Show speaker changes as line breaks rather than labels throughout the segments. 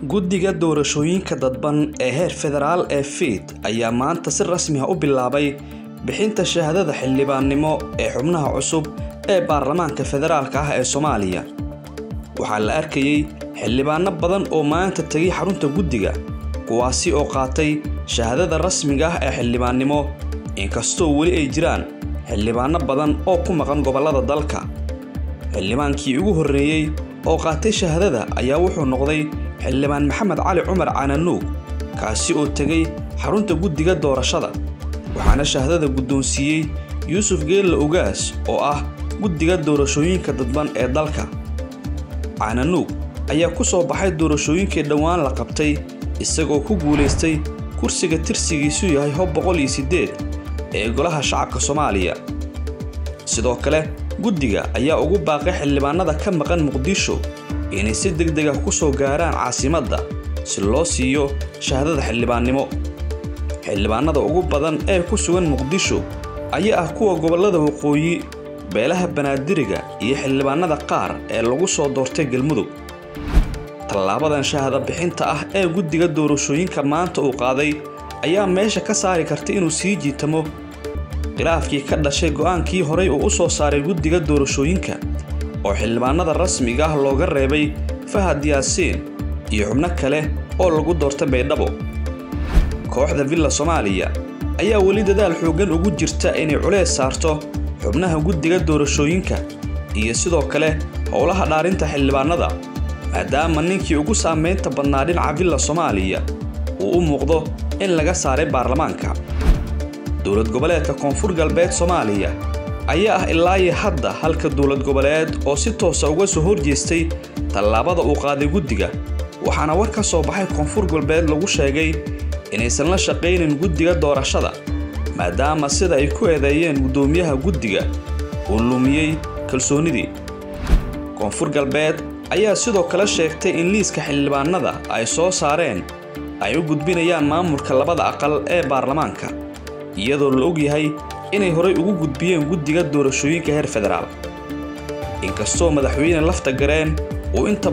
guddiga doorashooyinka dadban ee heer federaal ee FID ayaa maanta si rasmi ah u bilaabay bixinta shahaadada xildhibaannimo ee xubnaha cusub ee baarlamaanka federaalka ah ee Soomaaliya. Waxaa la arkayay xildhibaano badan oo maanta tagay xarunta guddiga kuwaasi oo qaatay shahaadada rasmiga ah ee xildhibaannimo, inkastoo weli ay jiraan xildhibaano badan oo ku maqan gobollada dalka. xildhibaankii ugu horreeyay oo qaatay shahaadada ayaa wuxuu noqday xildhibaan Maxamed Cali Cumar Cananuug, kaasi oo tagay xarunta guddiga doorashada. waxaana shahaadada guddoonsiiyey Yuusuf Geelle Ugaas oo ah guddiga doorashooyinka dadban ee dalka. Cananuug ayaa ku soo baxay doorashooyinkii dhawaan la qabtay isagoo ku guuleystay kursiga tirsigiisu yahay 108 ee golaha shacabka Soomaaliya. sidoo kale guddiga ayaa ugu baaqay xildhibaanada ka maqan Muqdisho inay si degdeg ah ku soo gaaraan caasimadda si loo siiyo shahaadada xildhibaannimo. xildhibaanada ugu badan ee ku sugan Muqdisho ayaa ah kuwa gobollada waqooyi, beelaha Banaadiriga iyo xildhibaanada qaar ee lagu soo doortay Galmudug. Tallaabadan shahaada bixinta ah ee guddiga doorashooyinka maanta uu qaaday ayaa meesha ka saari karta inuu sii jiitamo khilaafkii ka dhashay go'aankii horey uu u soo saaray guddiga doorashooyinka oo xildhibaanada rasmiga ah looga reebay Fahad Yaasiin iyo xubno kale oo lagu doortay Baydhabo. kooxda Villa Soomaaliya ayaa weli dadaal xoogan ugu jirta inay culeys saarto xubnaha guddiga doorashooyinka iyo sidoo kale howlaha dhaarinta xildhibaanada, maadaama ninkii ugu saameynta badnaa dhinaca Villa Soomaaliya uu u muuqdo in laga saaray baarlamaanka. dowlad goboleedka Koonfur Galbeed Soomaaliya ayaa ah ilaa hadda halka dowlad goboleed oo si toos ah uga soo horjeestay tallaabada uu qaaday guddiga, waxaana war ka soo baxay Koonfur Galbeed lagu sheegay inaysan la shaqaynin guddiga doorashada maadaama sida ay ku eedeeyeen gudoomiyaha guddiga uu lumiyay kalsoonidii. Koonfur Galbeed ayaa sidoo kale sheegtay in liiska xildhibaanada ay soo saareen ay u gudbinayaan maamulka labada aqal ee baarlamaanka, iyadoo la og yahay inay horey ugu gudbiyeen guddiga doorashooyinka heer federaal. inkastoo madaxweyne lafta gareen uu inta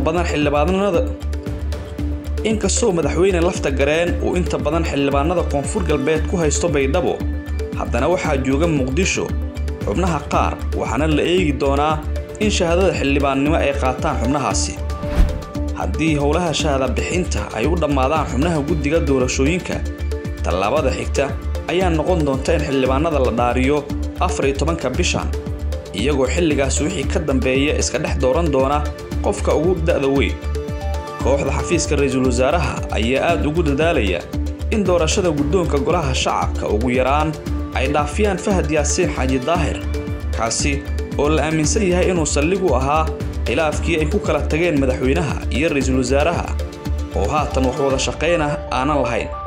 badan xildhibaanada Koonfur Galbeed ku haysto Baydhabo, haddana waxaa jooga Muqdisho xubnaha qaar, waxaana la eegi doonaa in shahaadada xildhibaannimo ay qaataan xubnahaasi. haddii howlaha shahaada bixinta ay u dhammaadaan xubnaha guddiga doorashooyinka, tallaabada xigta ayaa noqon doonta in xildhibaanada la dhaariyo 14 bishan, iyagoo xilligaas wixii ka dambeeya iska dhex dooran doona qofka ugu da'da weyn. kooxda xafiiska ra'iisul wasaaraha ayaa aad ugu dadaalaya in doorashada guddoonka golaha shacabka ugu yaraan ay dhaafiyaan Fahad Yaasiin Xaaji Daahir, kaasi oo la aaminsan yahay inuu saldhig u ahaa khilaafkii ay ku kala tageen madaxweynaha iyo ra'iisul wasaaraha oo haatan wax wada shaqayn ah aanan lahayn.